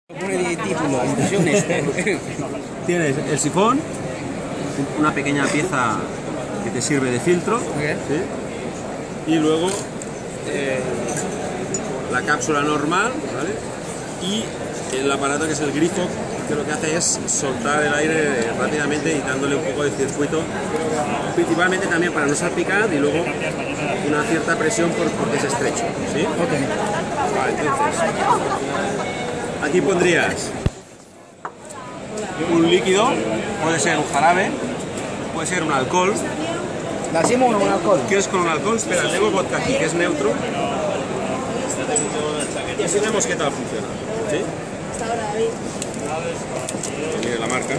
Pone de título, infusiones. Tienes el sifón, una pequeña pieza que te sirve de filtro, ¿sí? Y luego la cápsula normal, ¿vale? Y el aparato que es el grifo, que lo que hace es soltar el aire rápidamente y dándole un poco de circuito, principalmente también para no salpicar y luego una cierta presión porque es estrecho, ¿sí? Okay. Vale, entonces aquí pondrías un líquido, puede ser un jarabe, puede ser un alcohol. ¿La hacemos con un alcohol? ¿Quieres con un alcohol? Espera, tengo vodka aquí que es neutro. Y así vemos qué tal funciona, ¿sí? Mire la marca.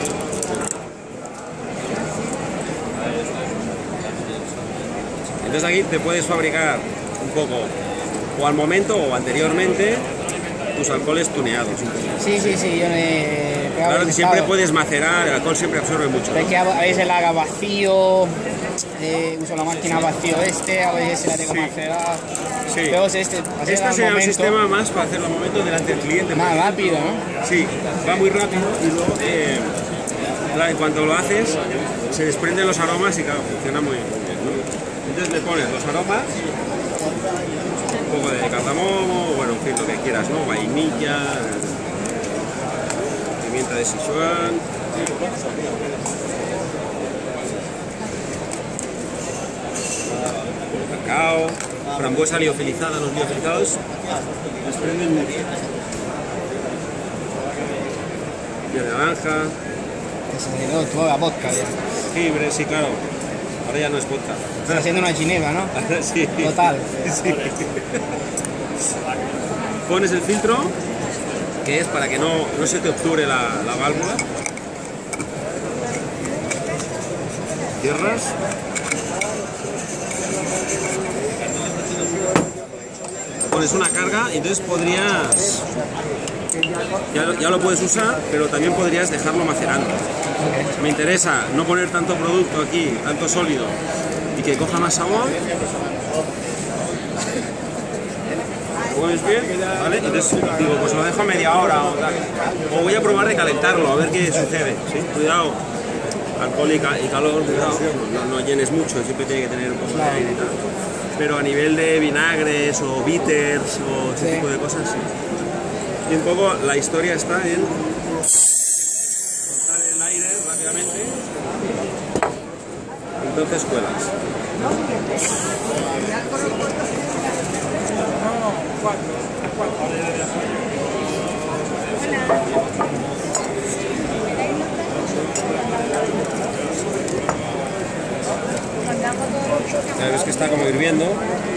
Entonces aquí te puedes fabricar un poco, o al momento o anteriormente, tus alcoholes tuneados. Sí, yo le... Claro que siempre puedes macerar, el alcohol siempre absorbe mucho, ¿no? Es que a veces la haga vacío, uso la máquina vacío a veces la tengo macerada. Sí. Pero Este sería un sistema más para hacerlo al momento delante del cliente. Más rápido, ¿no? Sí, va muy rápido y luego claro, en cuanto lo haces se desprenden los aromas y claro, funciona muy bien, ¿no? Entonces le pones los aromas, un poco de cardamomo, bueno, en fin, lo que quieras, ¿no? Vainilla, pimienta de Sichuan, cacao, frambuesa liofilizada. Los liofilizados desprenden mucho. Piel de naranja. Toda la vodka. Jengibre, sí, claro. Ahora ya no es vodka. Está haciendo una ginebra, ¿no? Sí. Total. Sí. Pones el filtro, que es para que no se te obture la válvula. Cierras. Pones una carga y entonces podrías... Ya lo puedes usar, pero también podrías dejarlo macerando. Me interesa no poner tanto producto aquí, tanto sólido, y que coja más sabor. ¿Pones bien? ¿Vale? Entonces digo, pues lo dejo media hora o tal. O voy a probar de calentarlo, a ver qué sucede. ¿Sí? Cuidado, alcohol y calor, cuidado. No llenes mucho, siempre tiene que tener un poco de aire y tal. Pero a nivel de vinagres o bitters o ese tipo de cosas, sí. Y un poco la historia está en soltar el aire rápidamente, entonces cuelas. Ya ves que está como hirviendo.